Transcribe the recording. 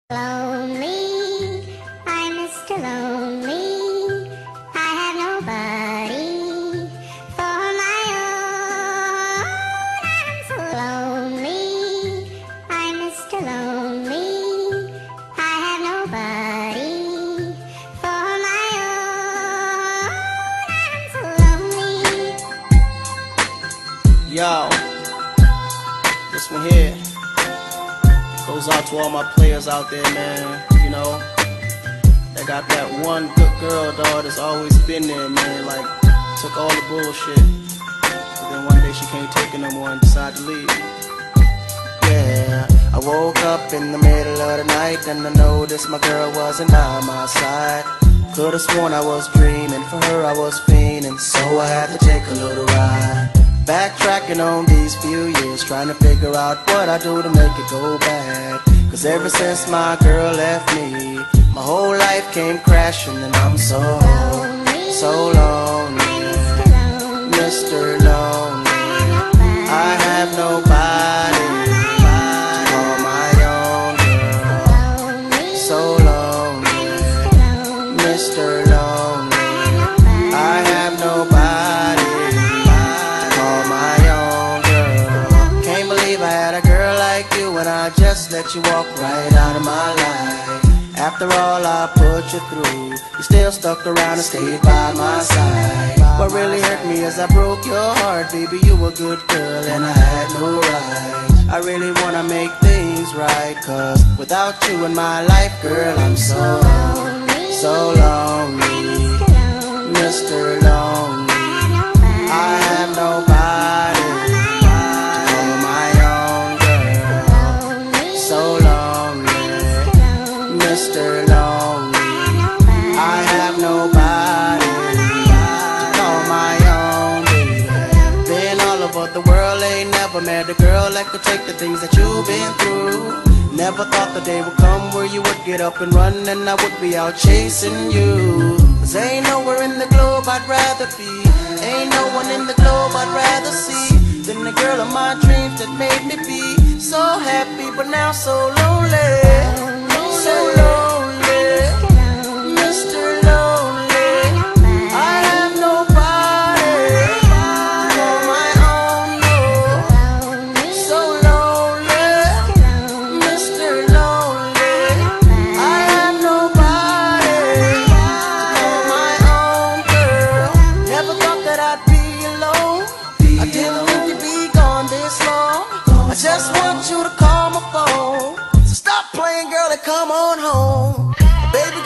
Lonely, I'm Mr. Lonely. I have nobody for my own. I'm so lonely, I'm Mr. Lonely. I have nobody for my own. I'm so lonely. Yo, this one here goes out to all my players out there, man. You know, they got that one good girl, dog, that's always been there, man. Like, took all the bullshit, but then one day she can't take it no more and decided to leave. Yeah, I woke up in the middle of the night and I noticed my girl wasn't by my side. Could've sworn I was dreaming, for her I was fiending, so I had to take a little ride. Backtracking on these few years, trying to figure out what I do to make it go bad. Cause ever since my girl left me, my whole life came crashing and I'm so lonely, Mr. Lonely. I have nobody to call my own girl. So lonely, Mr. Lonely. I have nobody when I just let you walk right out of my life. After all I put you through, you still stuck around and stayed by my side. What really hurt me is I broke your heart, baby, you were a good girl and I had no right. I really wanna make things right, cause without you in my life, girl, I'm so lonely, Mr. Lonely. I have nobody Mr. Lonely. I have nobody to call my own, baby. Been all over the world, ain't never met a girl that could take the things that you've been through. Never thought the day would come where you would get up and run and I would be out chasing you. Cause ain't nowhere in the globe I'd rather be, ain't no one in the globe I'd rather see than the girl of my dreams that made me be so happy but now so lonely. So lonely, Mr. Lonely. I have nobody for my own, no. So lonely, Mr. Lonely. I have nobody for my own, girl. Never thought that I'd be alone. I didn't think you'd be gone this long. I just want you to call my phone. Stop playing, girl, and come on home. Baby